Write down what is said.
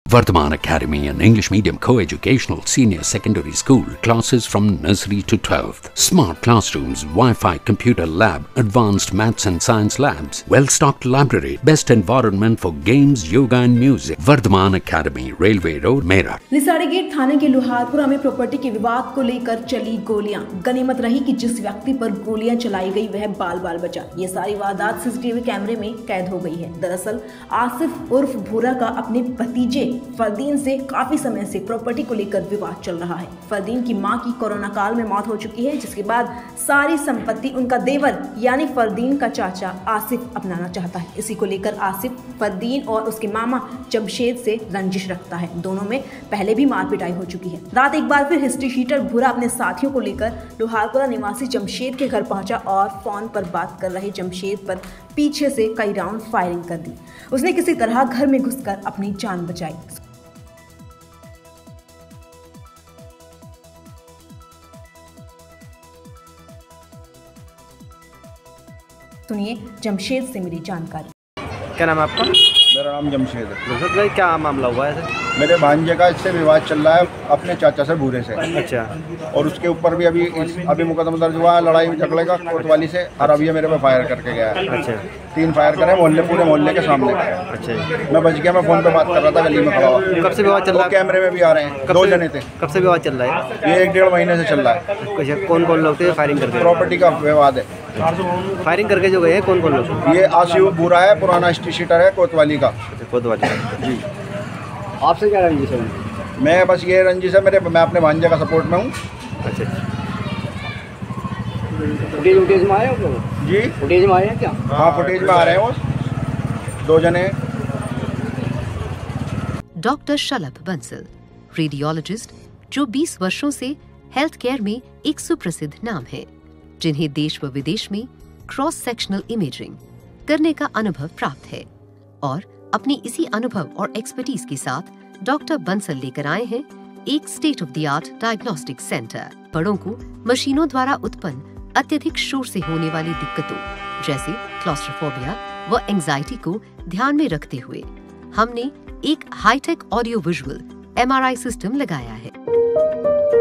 Vardhaman Academy, an English medium co-educational senior secondary school, classes from nursery to 12th. Smart classrooms, Wi-Fi computer lab, advanced maths and science labs, well-stocked library, best environment for games, yoga and music. Vardhaman Academy, Railway Road, Meerut. Nisari gate थाने के लोहारपुरा में property के विवाद को लेकर चली गोलियां। गनीमत रही कि जिस व्यक्ति पर गोलियां चलाई गई वह बाल बाल बचा। ये सारी वारदात सीसीटीवी कैमरे में कैद हो गई है। दरअसल आसिफ उर्फ भूरा का अपने भतीजे फरदीन से काफी समय से प्रॉपर्टी को लेकर विवाद चल रहा है। फरदीन की मां की कोरोना काल में मौत हो चुकी है, जिसके बाद सारी संपत्ति उनका देवर यानी फरदीन का चाचा आसिफ अपनाना चाहता है। इसी को लेकर आसिफ फरदीन और उसके मामा जमशेद से रंजिश रखता है। दोनों में पहले भी मार पिटाई हो चुकी है। रात एक बार फिर हिस्ट्री शीटर भूरा अपने साथियों को लेकर लोहारपुरा निवासी जमशेद के घर पहुंचा और फोन पर बात कर रहे जमशेद पर पीछे से कई राउंड फायरिंग कर दी। उसने किसी तरह घर में घुसकर अपनी जान बचाई। सुनिए जमशेद से मिली जानकारी। क्या नाम है आपका? मेरा नाम जमशेद है। भाई क्या मामला हुआ है सर? मेरे भांजे का इससे विवाद चल रहा है अपने चाचा से भूरे से। अच्छा। और उसके ऊपर भी अभी मुकदमा दर्ज हुआ है लड़ाई झगड़े का कोतवाली से, और अब ये मेरे पे फायर करके गया है। अच्छा। 3 फायर करे पूरे मोहल्ले के सामने। अच्छा। मैं बच गया, मैं फोन पे बात कर रहा था गली में खड़ा हुआ। कब से विवाद चल रहा है? कैमरे में भी आ रहे हैं। 2 जने थे। कब से विवाद चल रहा है? ये 1-1.5 महीने से चल रहा है। कौन कौन लोग थे फायरिंग करके? प्रॉपर्टी का विवाद है। फायरिंग करके जो गए हैं कौन कौन लोग? ये आसिफ भूरा है, पुराना स्ट्रीट शीटर है कोतवाली का। कोतवाली जी। आपसे क्या रंजिश है? मैं बस ये रंजिश है मैं अपने भांजे का सपोर्ट में हूँ। अच्छा। फुटेज में आए हैं लोग? जी फुटेज में आए हैं क्या? हाँ फुटेज में आ रहे हैं वो 2 जने। डॉक्टर शलभ बंसल, रेडियोलॉजिस्ट जो 20 वर्षों से हेल्थ केयर में एक सुप्रसिद्ध नाम है, जिन्हें देश व विदेश में क्रॉस सेक्शनल इमेजिंग करने का अनुभव प्राप्त है, और अपनी इसी अनुभव और एक्सपर्टीज के साथ डॉक्टर बंसल लेकर आए हैं एक state of the art diagnostic centre. बड़ों को मशीनों द्वारा उत्पन्न अत्यधिक शोर से होने वाली दिक्कतों जैसे क्लॉस्ट्रोफोबिया व एंजाइटी को ध्यान में रखते हुए हमने एक hi-tech audio visual MRI system लगाया है।